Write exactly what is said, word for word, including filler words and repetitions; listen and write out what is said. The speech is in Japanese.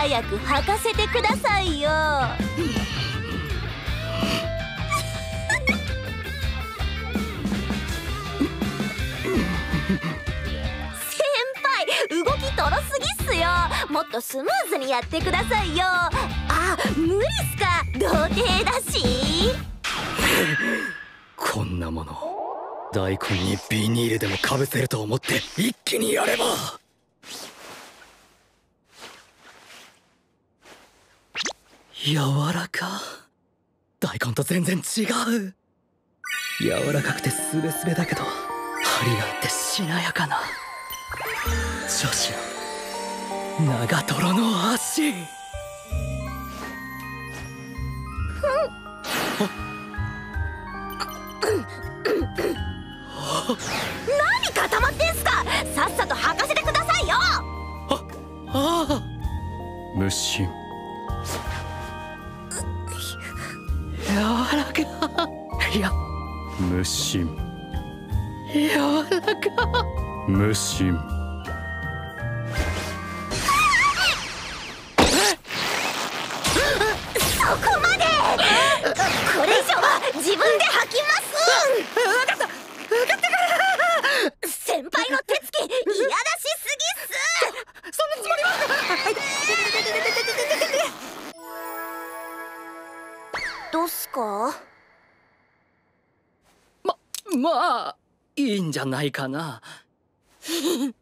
早く履かせてくださいよ。先輩、動きとろすぎっすよ。もっとスムーズにやってくださいよ。あ、無理っすか。童貞だし。 こんなもの大根にビニールでもかぶせると思って一気にやれば。柔らか。大根と全然違う。柔らかくてスベスベだけど張りがあってしなやかな女子の長瀞の足。 何固まってんすか。さっさと履かせてくださいよ。 ああ無心。柔らか。いや無心。柔らか。無心。 そこまで。これ以上は自分で履きます。 分かった分かったから。 先輩の手つきいやらしすぎっす。 そんなつもりは。 どうすか。 ままあいいんじゃないかな。